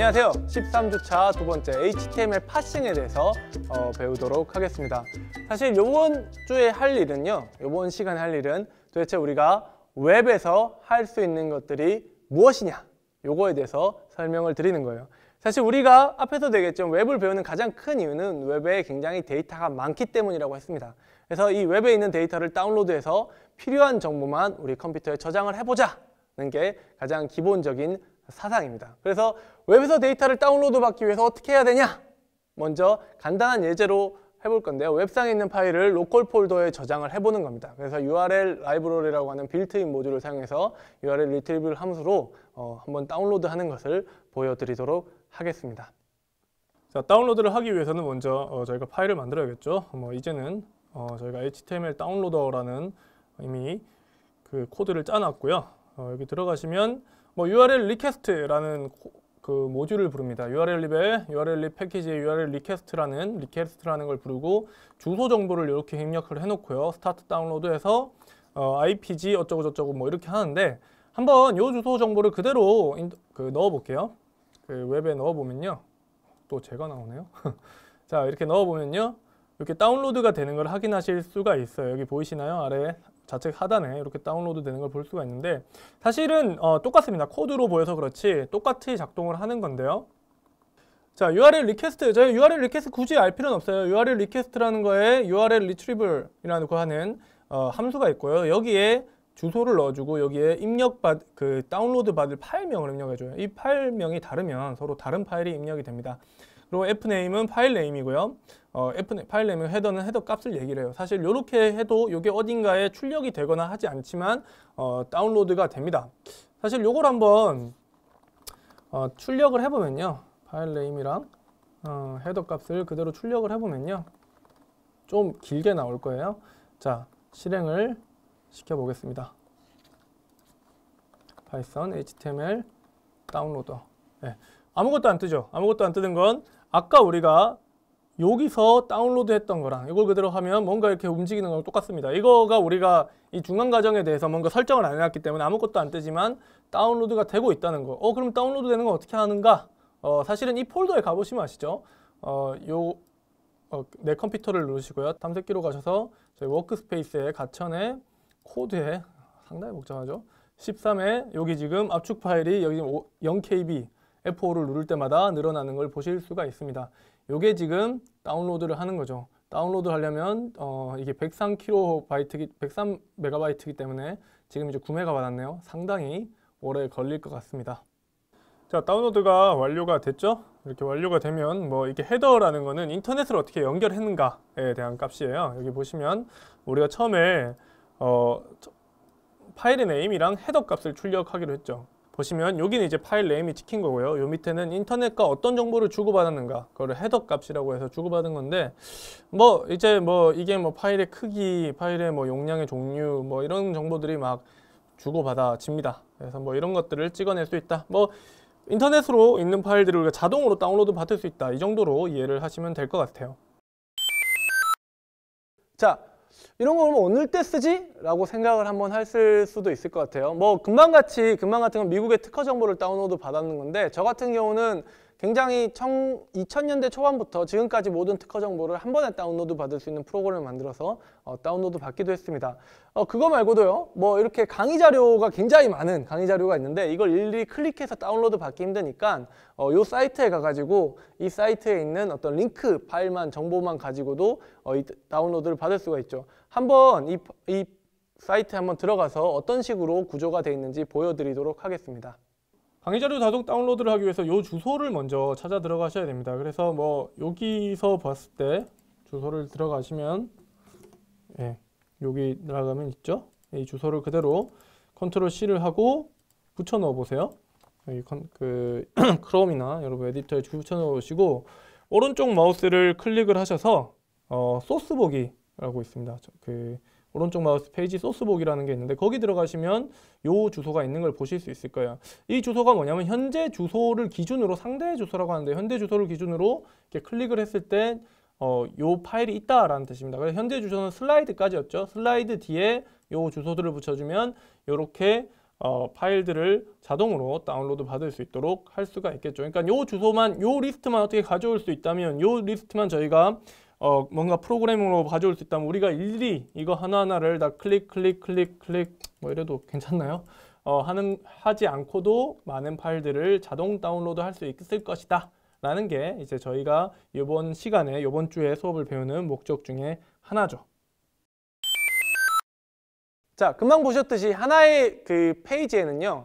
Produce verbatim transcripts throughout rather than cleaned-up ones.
안녕하세요. 십삼 주차 두 번째 에이치티엠엘 파싱에 대해서 어, 배우도록 하겠습니다. 사실 이번 주에 할 일은요, 이번 시간에 할 일은 도대체 우리가 웹에서 할 수 있는 것들이 무엇이냐, 요거에 대해서 설명을 드리는 거예요. 사실 우리가 앞에서 되겠지만 웹을 배우는 가장 큰 이유는 웹에 굉장히 데이터가 많기 때문이라고 했습니다. 그래서 이 웹에 있는 데이터를 다운로드해서 필요한 정보만 우리 컴퓨터에 저장을 해보자는 게 가장 기본적인 사상입니다. 그래서 웹에서 데이터를 다운로드 받기 위해서 어떻게 해야 되냐? 먼저 간단한 예제로 해볼 건데요. 웹상에 있는 파일을 로컬 폴더에 저장을 해보는 겁니다. 그래서 유알엘 라이브러리라고 하는 빌트인 모듈을 사용해서 유알엘 리트리블 함수로 어, 한번 다운로드 하는 것을 보여드리도록 하겠습니다. 자, 다운로드를 하기 위해서는 먼저 어, 저희가 파일을 만들어야겠죠. 뭐 이제는 어, 저희가 에이치티엠엘 다운로더라는 이미 그 코드를 짜놨고요. 어, 여기 들어가시면 뭐 유알엘 리퀘스트라는 그 모듈을 부릅니다. 유알엘 립에 유알엘 립 패키지에 유알엘 리퀘스트라는 리퀘스트라는 걸 부르고 주소 정보를 이렇게 입력을 해놓고요. 스타트 다운로드해서 어, 아이피지 어쩌고 저쩌고 뭐 이렇게 하는데 한번 요 주소 정보를 그대로 인, 그 넣어 볼게요. 그 웹에 넣어 보면요. 또 제가 나오네요. 자, 이렇게 넣어 보면요. 이렇게 다운로드가 되는 걸 확인하실 수가 있어요. 여기 보이시나요? 아래 좌측 하단에 이렇게 다운로드 되는 걸 볼 수가 있는데 사실은 어, 똑같습니다. 코드로 보여서 그렇지 똑같이 작동을 하는 건데요. 자, 유알엘 리퀘스트. 저희 유알엘 리퀘스트 굳이 알 필요는 없어요. 유알엘 리퀘스트라는 거에 유알엘 리트리블이라는 거 하는 어, 함수가 있고요. 여기에 주소를 넣어주고 여기에 입력받 그 다운로드 받을 파일명을 입력해줘요. 이 파일명이 다르면 서로 다른 파일이 입력이 됩니다. 그리고 fname은 파일 네임이고요. 어, f 파일 네임 헤더는 헤더 값을 얘기를 해요. 사실 이렇게 해도 이게 어딘가에 출력이 되거나 하지 않지만 어, 다운로드가 됩니다. 사실 요걸 한번 어, 출력을 해보면요. 파일 네임이랑 어, 헤더 값을 그대로 출력을 해보면요. 좀 길게 나올 거예요. 자, 실행을 시켜보겠습니다. 파이썬 에이치티엠엘 다운로더. 네. 아무것도 안 뜨죠. 아무것도 안 뜨는 건 아까 우리가 여기서 다운로드 했던 거랑 이걸 그대로 하면 뭔가 이렇게 움직이는 거랑 똑같습니다. 이거가 우리가 이 중간 과정에 대해서 뭔가 설정을 안 해놨기 때문에 아무것도 안 뜨지만 다운로드가 되고 있다는 거. 어, 그럼 다운로드 되는 건 어떻게 하는가? 어, 사실은 이 폴더에 가보시면 아시죠? 어, 요, 어, 내 컴퓨터를 누르시고요. 탐색기로 가셔서 저희 워크스페이스에 가천에 코드에 상당히 복잡하죠. 십삼에 여기 지금 압축 파일이 여기 영 케이비 에프 오를 누를 때마다 늘어나는 걸 보실 수가 있습니다. 요게 지금 다운로드를 하는 거죠. 다운로드 하려면 어, 이게 백삼 킬로바이트, 백삼 메가바이트이기 때문에 지금 이제 구 메가 받았네요. 상당히 오래 걸릴 것 같습니다. 자, 다운로드가 완료가 됐죠? 이렇게 완료가 되면 뭐 이렇게 헤더라는 거는 인터넷을 어떻게 연결했는가에 대한 값이에요. 여기 보시면 우리가 처음에 어, 파일의 네임이랑 헤더 값을 출력하기로 했죠. 보시면 여기는 이제 파일 네임이 찍힌 거고요. 요 밑에는 인터넷과 어떤 정보를 주고받았는가, 그거를 헤더 값이라고 해서 주고받은 건데, 뭐 이제 뭐 이게 뭐 파일의 크기, 파일의 뭐 용량의 종류, 뭐 이런 정보들이 막 주고받아집니다. 그래서 뭐 이런 것들을 찍어낼 수 있다. 뭐 인터넷으로 있는 파일들을 우리가 자동으로 다운로드 받을 수 있다. 이 정도로 이해를 하시면 될 것 같아요. 자, 이런 거 그러면 오늘 때 쓰지? 라고 생각을 한번 했을 수도 있을 것 같아요. 뭐 금방 같이 금방 같은 건 미국의 특허 정보를 다운로드 받았는 건데, 저 같은 경우는 굉장히 이천 년대 초반부터 지금까지 모든 특허 정보를 한 번에 다운로드 받을 수 있는 프로그램을 만들어서 어, 다운로드 받기도 했습니다. 어, 그거 말고도요, 뭐 이렇게 강의 자료가 굉장히 많은 강의 자료가 있는데 이걸 일일이 클릭해서 다운로드 받기 힘드니까 어, 요 사이트에 가가지고 이 사이트에 있는 어떤 링크 파일만 정보만 가지고도 어, 이 다운로드를 받을 수가 있죠. 한번 이, 이 사이트에 한번 들어가서 어떤 식으로 구조가 되어 있는지 보여드리도록 하겠습니다. 강의 자료 자동 다운로드를 하기 위해서 이 주소를 먼저 찾아 들어가셔야 됩니다. 그래서 뭐 여기서 봤을 때 주소를 들어가시면, 예, 여기 들어가면 있죠. 이 주소를 그대로 컨트롤 C를 하고 붙여 넣어 보세요. 여기 그 크롬이나 여러분 에디터에 붙여 넣으시고 오른쪽 마우스를 클릭을 하셔서 어, 소스 보기라고 있습니다. 그 오른쪽 마우스 페이지 소스 보기라는 게 있는데 거기 들어가시면 요 주소가 있는 걸 보실 수 있을 거예요. 이 주소가 뭐냐면 현재 주소를 기준으로, 상대 주소라고 하는데 현재 주소를 기준으로 이렇게 클릭을 했을 때 어, 요 파일이 있다라는 뜻입니다. 그래서 현재 주소는 슬라이드까지였죠. 슬라이드 뒤에 요 주소들을 붙여주면 이렇게 어, 파일들을 자동으로 다운로드 받을 수 있도록 할 수가 있겠죠. 그러니까 요 주소만, 요 리스트만 어떻게 가져올 수 있다면, 요 리스트만 저희가 어, 뭔가 프로그래밍으로 가져올 수 있다면 우리가 일일이 이거 하나하나를 다 클릭 클릭 클릭 클릭 뭐 이래도 괜찮나요? 어, 하는 하지 않고도 많은 파일들을 자동 다운로드 할 수 있을 것이다 라는 게 이제 저희가 이번 시간에 이번 주에 수업을 배우는 목적 중에 하나죠. 자, 금방 보셨듯이 하나의 그 페이지에는요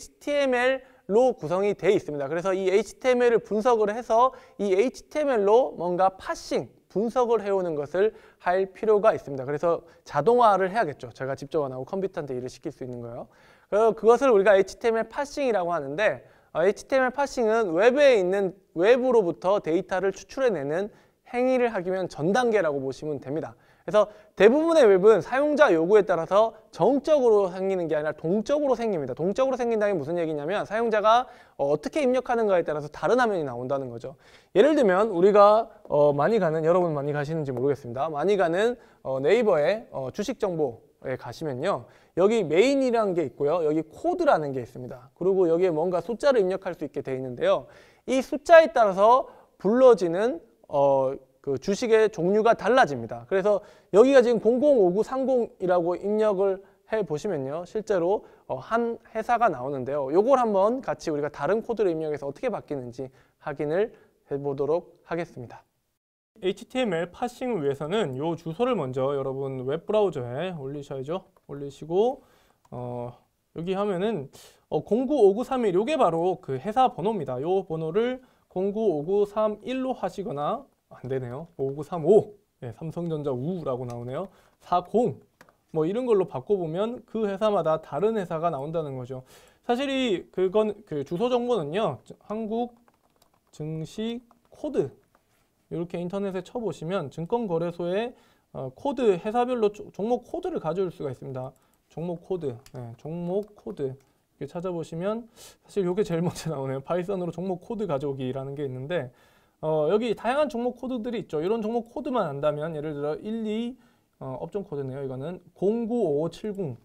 에이치티엠엘로 구성이 되어 있습니다. 그래서 이 에이치티엠엘을 분석을 해서 이 에이치티엠엘로 뭔가 파싱, 분석을 해오는 것을 할 필요가 있습니다. 그래서 자동화를 해야겠죠. 제가 직접 안 하고 컴퓨터한테 일을 시킬 수 있는 거예요. 그것을 우리가 에이치티엠엘 파싱이라고 하는데, 에이치티엠엘 파싱은 웹에 있는 웹으로부터 데이터를 추출해내는 행위를 하기 위한 전 단계라고 보시면 됩니다. 그래서 대부분의 웹은 사용자 요구에 따라서 정적으로 생기는 게 아니라 동적으로 생깁니다. 동적으로 생긴다는 게 무슨 얘기냐면 사용자가 어떻게 입력하는가에 따라서 다른 화면이 나온다는 거죠. 예를 들면 우리가 어 많이 가는, 여러분 많이 가시는지 모르겠습니다. 많이 가는 어 네이버의 어 주식 정보에 가시면요. 여기 메인이라는 게 있고요. 여기 코드라는 게 있습니다. 그리고 여기에 뭔가 숫자를 입력할 수 있게 되어 있는데요. 이 숫자에 따라서 불러지는 어 그 주식의 종류가 달라집니다. 그래서 여기가 지금 공공오구삼공이라고 입력을 해 보시면요. 실제로 어 한 회사가 나오는데요. 요걸 한번 같이 우리가 다른 코드를 입력해서 어떻게 바뀌는지 확인을 해 보도록 하겠습니다. 에이치티엠엘 파싱을 위해서는 요 주소를 먼저 여러분 웹브라우저에 올리셔야죠. 올리시고 어 여기 하면은 어 공구오구삼일 요게 바로 그 회사 번호입니다. 요 번호를 공구오구삼일로 하시거나, 안 되네요. 오구삼오, 네, 삼성전자 우라고 나오네요. 사십, 뭐 이런 걸로 바꿔보면 그 회사마다 다른 회사가 나온다는 거죠. 사실 이 그건 그 주소 정보는요, 한국 증시 코드 이렇게 인터넷에 쳐보시면 증권거래소의 어, 코드, 회사별로 조, 종목 코드를 가져올 수가 있습니다. 종목 코드, 네, 종목 코드 이렇게 찾아보시면 사실 이게 제일 먼저 나오네요. 파이썬으로 종목 코드 가져오기라는 게 있는데, 어, 여기 다양한 종목 코드들이 있죠. 이런 종목 코드만 안다면 예를 들어 일이 어, 업종 코드네요. 이거는 공구오오칠공,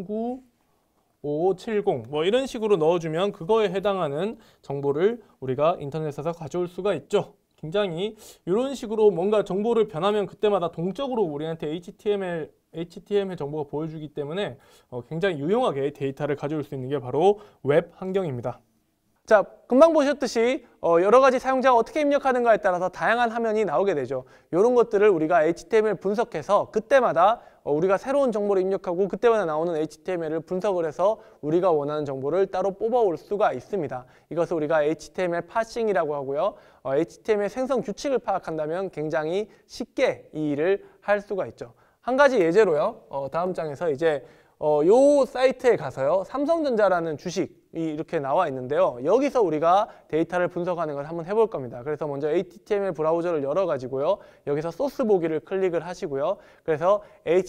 공구오오칠공 뭐 이런 식으로 넣어주면 그거에 해당하는 정보를 우리가 인터넷에서 가져올 수가 있죠. 굉장히 이런 식으로 뭔가 정보를 변하면 그때마다 동적으로 우리한테 에이치티엠엘, 에이치티엠엘 정보가 보여주기 때문에 어, 굉장히 유용하게 데이터를 가져올 수 있는 게 바로 웹 환경입니다. 자, 금방 보셨듯이 어, 여러 가지 사용자가 어떻게 입력하는가에 따라서 다양한 화면이 나오게 되죠. 이런 것들을 우리가 에이치티엠엘 분석해서 그때마다 어, 우리가 새로운 정보를 입력하고 그때마다 나오는 에이치티엠엘을 분석을 해서 우리가 원하는 정보를 따로 뽑아올 수가 있습니다. 이것을 우리가 에이치티엠엘 파싱이라고 하고요. 어, 에이치티엠엘 생성 규칙을 파악한다면 굉장히 쉽게 이 일을 할 수가 있죠. 한 가지 예제로요. 어, 다음 장에서 이제 어, 요 사이트에 가서요. 삼성전자라는 주식이 이렇게 나와 있는데요. 여기서 우리가 데이터를 분석하는 걸 한번 해볼 겁니다. 그래서 먼저 에이치티엠엘 브라우저를 열어가지고요. 여기서 소스 보기를 클릭을 하시고요. 그래서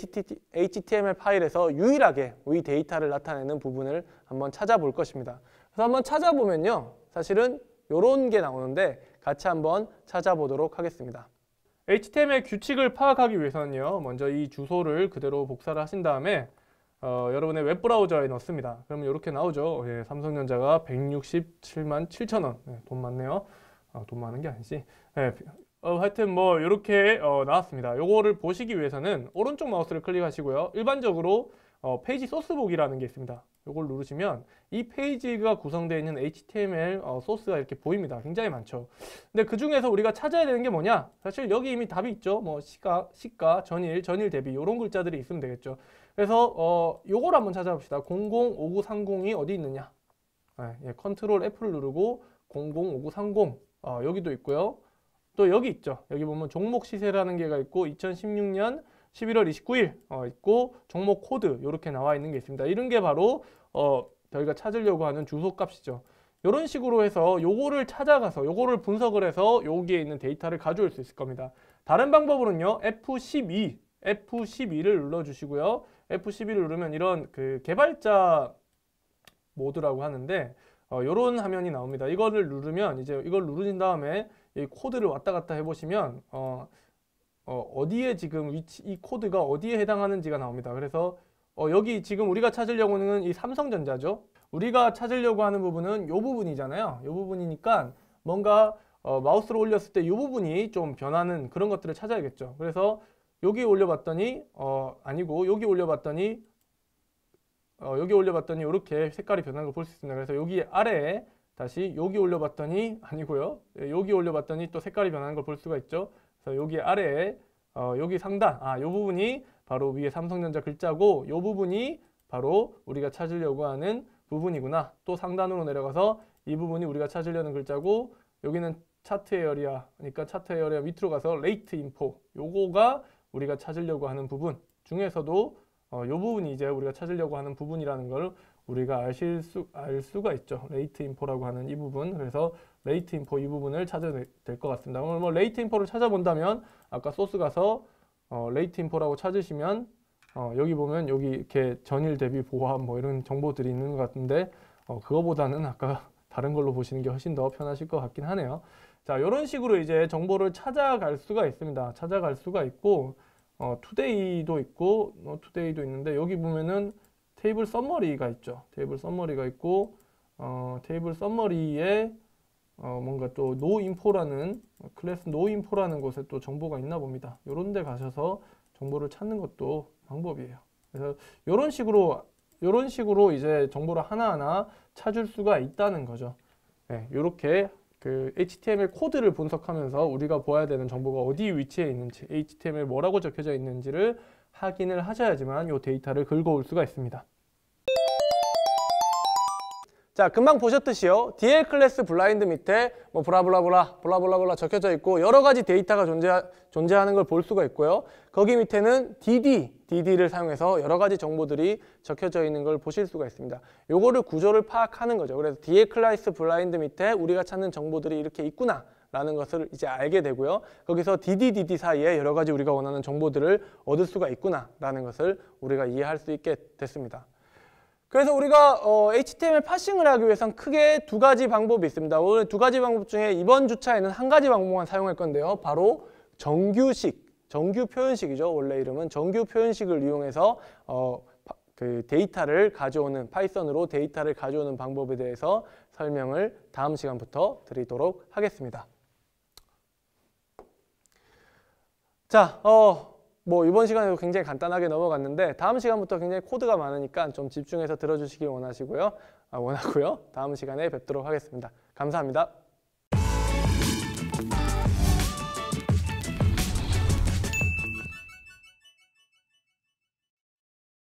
에이치티엠엘 파일에서 유일하게 이 데이터를 나타내는 부분을 한번 찾아볼 것입니다. 그래서 한번 찾아보면요. 사실은 요런 게 나오는데 같이 한번 찾아보도록 하겠습니다. 에이치티엠엘 규칙을 파악하기 위해서는요. 먼저 이 주소를 그대로 복사를 하신 다음에 어, 여러분의 웹브라우저에 넣습니다. 그러면 이렇게 나오죠. 예, 삼성전자가 백육십칠만 칠천 원. 예, 돈 많네요. 어, 돈 많은 게 아니지. 예, 어, 하여튼 뭐 이렇게 어, 나왔습니다. 요거를 보시기 위해서는 오른쪽 마우스를 클릭하시고요. 일반적으로 어, 페이지 소스 보기라는 게 있습니다. 요걸 누르시면 이 페이지가 구성되어 있는 에이치티엠엘 어, 소스가 이렇게 보입니다. 굉장히 많죠. 근데 그 중에서 우리가 찾아야 되는 게 뭐냐? 사실 여기 이미 답이 있죠. 뭐 시가, 시가, 전일, 전일 대비 이런 글자들이 있으면 되겠죠. 그래서 어, 요걸 한번 찾아봅시다. 공공오구삼공이 어디 있느냐? 네, 예, 컨트롤 F를 누르고 공공오구삼공 어, 여기도 있고요. 또 여기 있죠. 여기 보면 종목 시세라는 게가 있고 이천십육 년 십일월 이십구일 어, 있고 종목 코드 이렇게 나와 있는 게 있습니다. 이런 게 바로 어, 저희가 찾으려고 하는 주소 값이죠. 이런 식으로 해서 요거를 찾아가서 요거를 분석을 해서 여기에 있는 데이터를 가져올 수 있을 겁니다. 다른 방법으로는요. 에프 십이, 에프 십이를 눌러주시고요. 에프 십이를 누르면 이런 그 개발자 모드라고 하는데 어, 이런 화면이 나옵니다. 이거를 누르면 이제 이걸 누르신 다음에 이 코드를 왔다 갔다 해보시면 어, 어, 어디에 지금 위치, 이 코드가 어디에 해당하는지가 나옵니다. 그래서 어, 여기 지금 우리가 찾으려고 하는 이 삼성전자죠. 우리가 찾으려고 하는 부분은 이 부분이잖아요. 이 부분이니까 뭔가 어, 마우스를 올렸을 때 이 부분이 좀 변하는 그런 것들을 찾아야겠죠. 그래서 여기 올려봤더니 어, 아니고 여기 올려봤더니 어, 여기 올려봤더니 이렇게 색깔이 변하는 걸 볼 수 있습니다. 그래서 여기 아래에 다시 여기 올려봤더니 아니고요. 여기 올려봤더니 또 색깔이 변하는 걸 볼 수가 있죠. 그래서 여기 아래에 어, 여기 상단, 아, 이 부분이 바로 위에 삼성전자 글자고 이 부분이 바로 우리가 찾으려고 하는 부분이구나. 또 상단으로 내려가서 이 부분이 우리가 찾으려는 글자고 여기는 차트 에어리아, 그러니까 차트 에어리아 밑으로 가서 레이트 인포, 요거가 우리가 찾으려고 하는 부분 중에서도 어, 요 부분이 이제 우리가 찾으려고 하는 부분이라는 걸 우리가 아실 수, 알 수가 있죠. 레이트 인포라고 하는 이 부분. 그래서 레이트 인포 이 부분을 찾아야 될 것 같습니다. 오늘 뭐 레이트 인포를 찾아본다면 아까 소스 가서 어, 레이트 인포라고 찾으시면 어, 여기 보면 여기 이렇게 전일 대비 보합 뭐 이런 정보들이 있는 것 같은데 어, 그거보다는 아까 다른 걸로 보시는 게 훨씬 더 편하실 것 같긴 하네요. 자, 이런 식으로 이제 정보를 찾아갈 수가 있습니다. 찾아갈 수가 있고 어, 투데이도 있고 어, 투데이도 있는데 여기 보면은 테이블 서머리가 있죠. 테이블 서머리가 있고 어, 테이블 서머리에 어, 뭔가 또 노인포라는 클래스 노인포라는 곳에 또 정보가 있나 봅니다. 이런 데 가셔서 정보를 찾는 것도 방법이에요. 그래서 이런 식으로 이런 식으로 이제 정보를 하나하나 찾을 수가 있다는 거죠. 네, 이렇게 그 에이치티엠엘 코드를 분석하면서 우리가 보아야 되는 정보가 어디 위치에 있는지, 에이치티엠엘 뭐라고 적혀져 있는지를 확인을 하셔야지만 이 데이터를 긁어올 수가 있습니다. 자, 금방 보셨듯이요. 디엘 클래스 블라인드 밑에 뭐 블라블라블라 블라블라블라 적혀져 있고 여러 가지 데이터가 존재, 존재하는 걸 볼 수가 있고요. 거기 밑에는 디디, 디디를 사용해서 여러 가지 정보들이 적혀져 있는 걸 보실 수가 있습니다. 요거를 구조를 파악하는 거죠. 그래서 디엘 클래스 블라인드 밑에 우리가 찾는 정보들이 이렇게 있구나 라는 것을 이제 알게 되고요. 거기서 디디, 디디 사이에 여러 가지 우리가 원하는 정보들을 얻을 수가 있구나 라는 것을 우리가 이해할 수 있게 됐습니다. 그래서 우리가 어, 에이치티엠엘 파싱을 하기 위해서는 크게 두 가지 방법이 있습니다. 오늘 두 가지 방법 중에 이번 주차에는 한 가지 방법만 사용할 건데요. 바로 정규식, 정규 표현식이죠. 원래 이름은 정규 표현식을 이용해서 어, 그 데이터를 가져오는, 파이썬으로 데이터를 가져오는 방법에 대해서 설명을 다음 시간부터 드리도록 하겠습니다. 자, 어, 뭐 이번 시간에도 굉장히 간단하게 넘어갔는데 다음 시간부터 굉장히 코드가 많으니까 좀 집중해서 들어주시길 원하시고요. 아, 원하고요. 다음 시간에 뵙도록 하겠습니다. 감사합니다.